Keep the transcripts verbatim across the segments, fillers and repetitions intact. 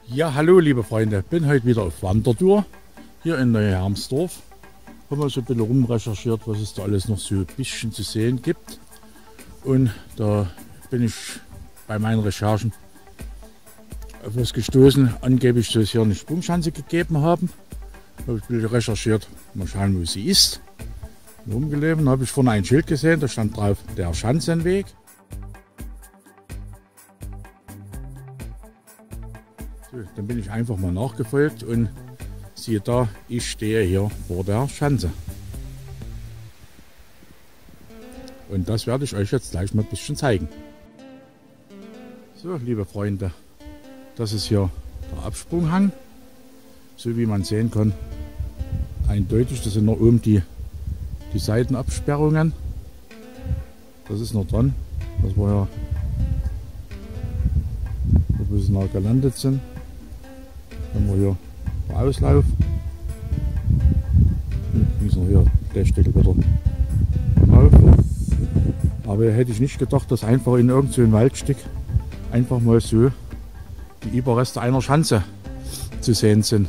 Ja, hallo liebe Freunde, bin heute wieder auf Wandertour hier in Neuhermsdorf. Haben wir so ein bisschen rumrecherchiert, was es da alles noch so ein bisschen zu sehen gibt. Und da bin ich bei meinen Recherchen auf was gestoßen. Angeblich soll es hier eine Sprungschanze gegeben haben. Da habe ich ein bisschen recherchiert, mal schauen, wo sie ist. Rumgelesen, da habe ich vorne ein Schild gesehen, da stand drauf der Schanzenweg. So, dann bin ich einfach mal nachgefolgt und siehe da, ich stehe hier vor der Schanze. Und das werde ich euch jetzt gleich mal ein bisschen zeigen. So, liebe Freunde, das ist hier der Absprunghang. So wie man sehen kann, eindeutig, das sind noch oben die, die Seitenabsperrungen. Das ist noch dran, dass wir ja ein bisschen nah gelandet sind. Dann haben wir hier den Auslauf. Hier ist noch hier der Stückel wieder drauf. Aber hätte ich nicht gedacht, dass einfach in irgendein so Waldstück einfach mal so die Überreste einer Schanze zu sehen sind.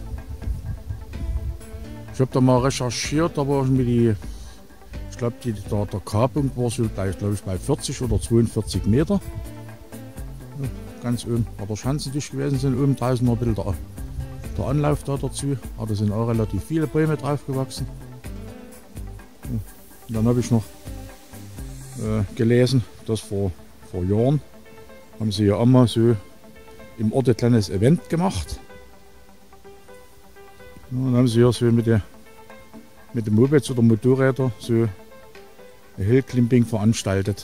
Ich habe da mal recherchiert, aber die, ich glaube, der, der K-Punkt war so bei, glaube ich, bei vierzig oder zweiundvierzig Meter. Ja, ganz oben bei der Schanze nicht gewesen sind, oben draußen noch ein bisschen der, der Anlauf da dazu. Aber da sind auch relativ viele Bäume drauf gewachsen. Ja, und dann habe ich noch äh, gelesen, dass vor, vor Jahren haben sie ja auch mal so im Ort ein kleines Event gemacht. Ja, dann haben sie hier so mit den mit den Mopeds oder Motorrädern so ein Hillclimbing veranstaltet.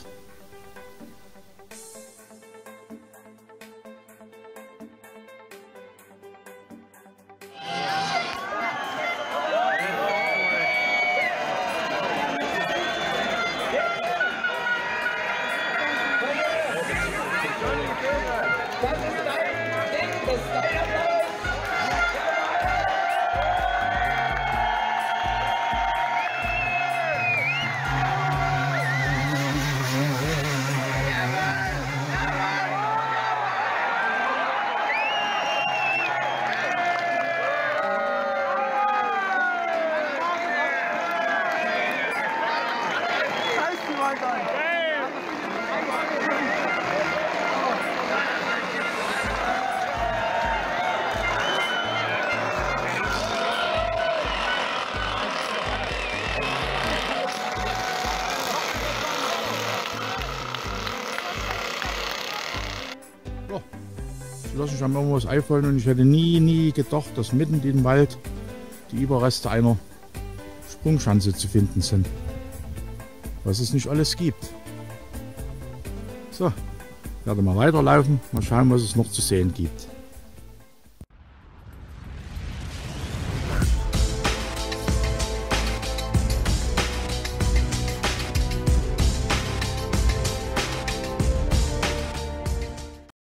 Ja, so lasse ich mir mal was einfallen und ich hätte nie, nie gedacht, dass mitten im Wald die Überreste einer Sprungschanze zu finden sind. Was es nicht alles gibt. So, werde mal weiterlaufen, mal schauen, was es noch zu sehen gibt.